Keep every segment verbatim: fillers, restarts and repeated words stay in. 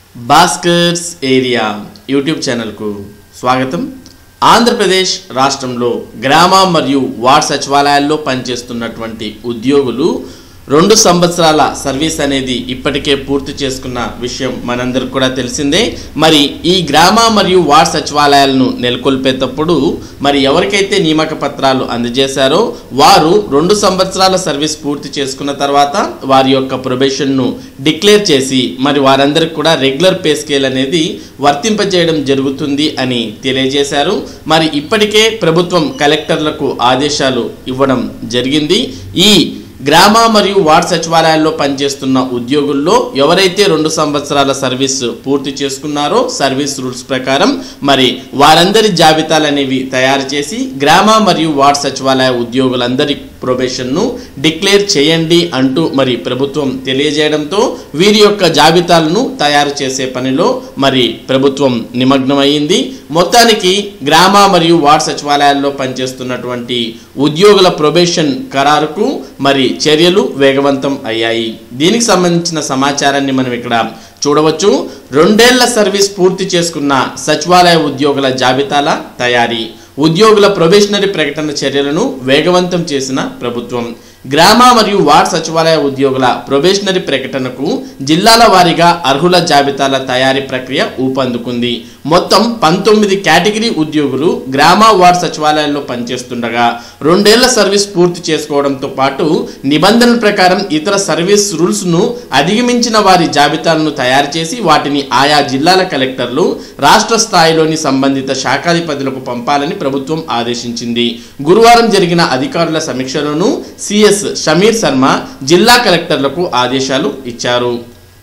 Bhaskar's area YouTube ఛానల్కు స్వాగతం. ఆంధ్రప్రదేశ్ రాష్ట్రంలో గ్రామ మరియు వార్డ్ సచివాలయాల్లో పనిచేస్తున్నటువంటి ఉద్యోగులు రెండు సంవత్సరాల సర్వీస్ అనేది ఇప్పటికే పూర్తి చేసుకున్న విషయం మనందరికీ కూడా తెలిసిందే. మరి ఈ గ్రామ మరియు వార్డ్ సచివాలయాలను నెలకొల్పేటప్పుడు మరి ఎవరికైతే నియామక పత్రాలు అందజేశారో వారు రెండు సంవత్సరాల సర్వీస్ పూర్తి చేసుకున్న తర్వాత వారి యొక్క ప్రొబేషన్ను డిక్లేర్ చేసి మరి వారందరికీ కూడా రెగ్యులర్ పే స్కేల్ అనేది వర్తింపజేయడం జరుగుతుంది అని తెలియజేశారు. మరి ఇప్పటికే ప్రభుత్వం కలెక్టర్లకు ఆదేశాలు ఇవ్వడం జరిగింది. ఈ గ్రామ మరియు వార్డ్ సచివాలయాల్లో పనిచేస్తున్న ఉద్యోగుల్లో ఎవరైతే రెండు సంవత్సరాల సర్వీస్ పూర్తి చేసుకున్నారో సర్వీస్ రూల్స్ ప్రకారం మరి వారందరి జాబితాలు అనేవి తయారు చేసి గ్రామ మరియు వార్డ్ సచివాలయ ఉద్యోగులందరి ప్రొబేషన్ను డిక్లేర్ చేయండి అంటూ మరి ప్రభుత్వం తెలియజేయడంతో వీరి యొక్క జాబితాలను తయారు చేసే పనిలో మరి ప్రభుత్వం నిమగ్నమైంది. మొత్తానికి గ్రామ మరియు వార్డ్ సచివాలయాల్లో పనిచేస్తున్నటువంటి ఉద్యోగుల ప్రొబేషన్ ఖరారుకు మరి చర్యలు వేగవంతం అయ్యాయి. దీనికి సంబంధించిన సమాచారాన్ని మనం ఇక్కడ చూడవచ్చు. రెండేళ్ల సర్వీస్ పూర్తి చేసుకున్న సచివాలయ ఉద్యోగుల జాబితాల తయారీ, ఉద్యోగుల ప్రొబేషనరీ ప్రకటన చర్యలను వేగవంతం చేసిన ప్రభుత్వం. గ్రామ మరియు వార్డ్ సచివాలయ ఉద్యోగుల ప్రొబేషనరీ ప్రకటనకు జిల్లాల వారీగా అర్హుల జాబితాల తయారీ ప్రక్రియ ఊపందుకుంది. మొత్తం పంతొమ్మిది కేటగిరీ ఉద్యోగులు గ్రామ వార్డ్ సచివాలయాల్లో పనిచేస్తుండగా రెండేళ్ల సర్వీస్ పూర్తి చేసుకోవడంతో పాటు నిబంధనల ప్రకారం ఇతర సర్వీస్ రూల్స్ను అధిగమించిన వారి జాబితాలను తయారు చేసి వాటిని ఆయా జిల్లాల కలెక్టర్లు రాష్ట్ర స్థాయిలోని సంబంధిత శాఖాధిపతులకు పంపాలని ప్రభుత్వం ఆదేశించింది. గురువారం జరిగిన అధికారుల సమీక్షలోనూ సిఎస్ షమీర్ శర్మ జిల్లా కలెక్టర్లకు ఆదేశాలు ఇచ్చారు.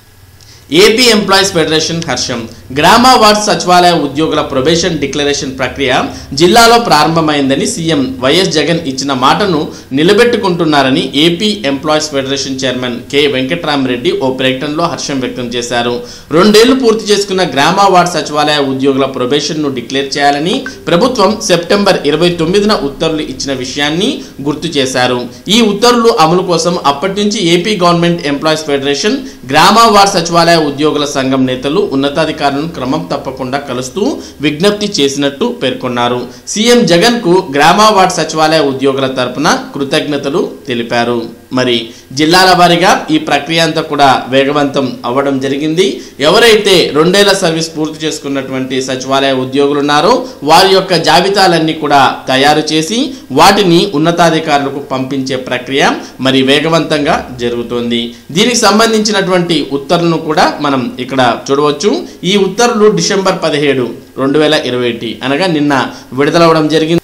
ఏపీ ఎంప్లాయీస్ ఫెడరేషన్ హర్షం. గ్రామ వార్డ్ సచివాలయ ఉద్యోగుల ప్రొబేషన్ డిక్లరేషన్ ప్రక్రియ జిల్లాలో ప్రారంభమైందని సీఎం వైఎస్ జగన్ ఇచ్చిన మాటను నిలబెట్టుకుంటున్నారని AP employees federation chairman K Venkatramareddy ఓ ప్రకటనలో హర్షం వ్యక్తం చేశారు. రెండేళ్లు పూర్తి చేసుకున్న గ్రామ వార్డ్ సచివాలయ ఉద్యోగుల ప్రొబేషన్ను డిక్లేర్ చేయాలని ప్రభుత్వం సెప్టెంబర్ ఇరవై తొమ్మిదిన ఉత్తర్వులు ఇచ్చిన విషయాన్ని గుర్తు చేశారు. ఈ ఉత్తర్వులు అమలు కోసం అప్పటి నుంచి ఏపీ గవర్నమెంట్ ఎంప్లాయీస్ ఫెడరేషన్ గ్రామ వార్డ్ సచివాలయ ఉద్యోగుల సంఘం నేతలు ఉన్నతాధికారులను క్రమం తప్పకుండా కలుస్తూ విజ్ఞప్తి చేసినట్టు పేర్కొన్నారు. సీఎం జగన్ కు గ్రామ వార్డ్ సచివాలయ ఉద్యోగుల తరపున కృతజ్ఞతలు తెలిపారు. మరి జిల్లాల వారీగా ఈ ప్రక్రియ అంతా కూడా వేగవంతం అవ్వడం జరిగింది. ఎవరైతే రెండేళ్ల సర్వీస్ పూర్తి చేసుకున్నటువంటి సచివాలయ ఉద్యోగులు ఉన్నారో వారి యొక్క జాబితాలన్నీ కూడా తయారు చేసి వాటిని ఉన్నతాధికారులకు పంపించే ప్రక్రియ మరి వేగవంతంగా జరుగుతోంది. దీనికి సంబంధించినటువంటి ఉత్తర్వులను కూడా మనం ఇక్కడ చూడవచ్చు. ఈ ఉత్తర్వులు డిసెంబర్ పదిహేడు రెండు వేల ఇరవై ఒకటి అనగా నిన్న విడుదలవ్వడం జరిగింది.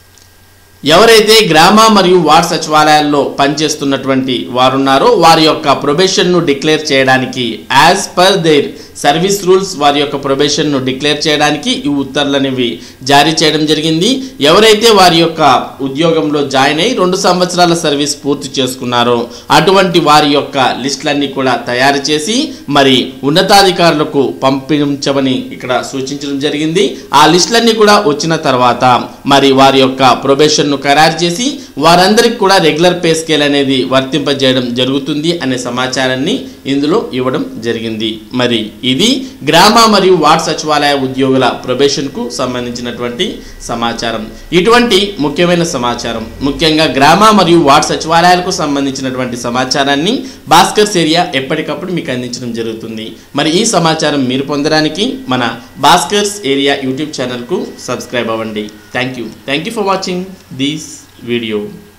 ఎవరైతే గ్రామ మరియు వార్డ్ సచివాలయాల్లో పనిచేస్తున్నటువంటి వారున్నారో వారి యొక్క ప్రొబేషన్ను డిక్లేర్ చేయడానికి as per their service rules వారి యొక్క ప్రొబేషన్ను డిక్లేర్ చేయడానికి ఈ ఉత్తర్వులు అనేవి జారీ చేయడం జరిగింది. ఎవరైతే వారి యొక్క ఉద్యోగంలో జాయిన్ అయ్యి రెండు సంవత్సరాల సర్వీస్ పూర్తి చేసుకున్నారో అటువంటి వారి యొక్క లిస్టులన్నీ కూడా తయారు చేసి మరి ఉన్నతాధికారులకు పంపించమని ఇక్కడ సూచించడం జరిగింది. ఆ లిస్టులన్నీ కూడా వచ్చిన తర్వాత మరి వారి యొక్క ప్రొబేషన్ను ఖరారు చేసి వారందరికీ కూడా రెగ్యులర్ పే స్కేల్ అనేది వర్తింపజేయడం జరుగుతుంది అనే సమాచారాన్ని ఇందులో ఇవ్వడం జరిగింది. మరి ఇది గ్రామ మరియు వార్డ్ సచివాలయ ఉద్యోగుల ప్రొబేషన్కు సంబంధించినటువంటి సమాచారం. ఇటువంటి ముఖ్యమైన సమాచారం ముఖ్యంగా గ్రామ మరియు వార్డ్ సచివాలయాలకు సంబంధించినటువంటి సమాచారాన్ని భాస్కర్స్ ఏరియా ఎప్పటికప్పుడు మీకు అందించడం జరుగుతుంది. మరి ఈ సమాచారం మీరు పొందడానికి మన భాస్కర్స్ ఏరియా యూట్యూబ్ ఛానల్కు సబ్స్క్రైబ్ అవ్వండి. Thank you thank you for watching this video.